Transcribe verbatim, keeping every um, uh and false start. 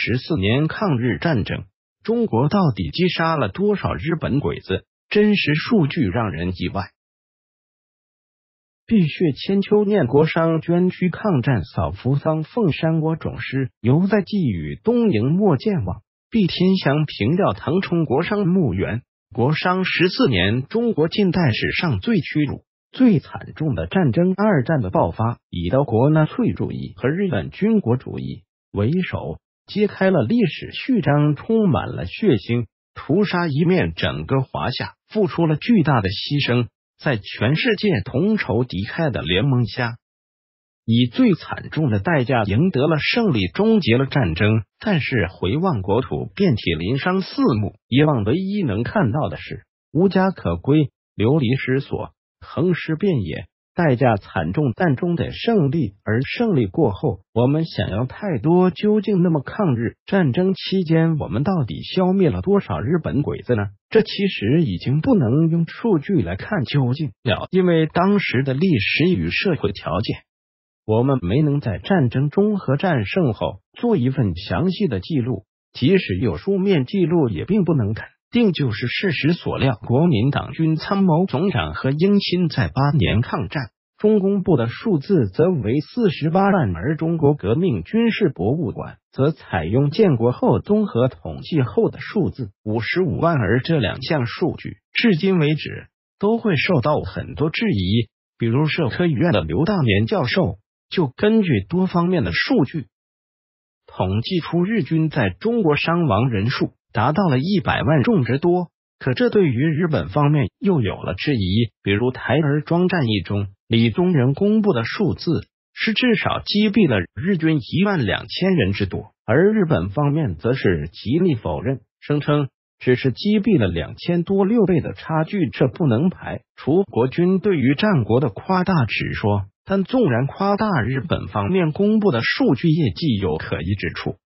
十四年抗日战争，中国到底击杀了多少日本鬼子？真实数据让人意外。碧血千秋念国殇，捐躯抗战扫扶丧，凤山国种师，犹在寄语东瀛莫健忘。毕天祥平调腾冲国殇墓园。国殇十四年，中国近代史上最屈辱、最惨重的战争——二战的爆发，以德国纳粹主义和日本军国主义为首，揭开了历史序章，充满了血腥、屠杀一面。整个华夏付出了巨大的牺牲，在全世界同仇敌忾的联盟下，以最惨重的代价赢得了胜利，终结了战争。但是回望国土遍体鳞伤四目，以往唯一能看到的是无家可归、流离失所、横尸遍野，代价惨重，但终得胜利。而胜利过后，我们想要太多。究竟那么抗日战争期间，我们到底消灭了多少日本鬼子呢？这其实已经不能用数据来看究竟了，因为当时的历史与社会条件，我们没能在战争中和战胜后做一份详细的记录，即使有书面记录，也并不能肯定就是事实所料。国民党军参谋总长何应钦在八年抗战中公布的数字则为四十八万，而中国革命军事博物馆则采用建国后综合统计后的数字五十五万，而这两项数据至今为止都会受到很多质疑。比如社科院的刘大年教授就根据多方面的数据统计出日军在中国伤亡人数达到了一百万众之多，可这对于日本方面又有了质疑。比如台儿庄战役中，李宗仁公布的数字是至少击毙了日军一万两千人之多，而日本方面则是极力否认，声称只是击毙了两千多，六倍的差距，这不能排除国军对于战果的夸大指说。但纵然夸大，日本方面公布的数据业绩有可疑之处。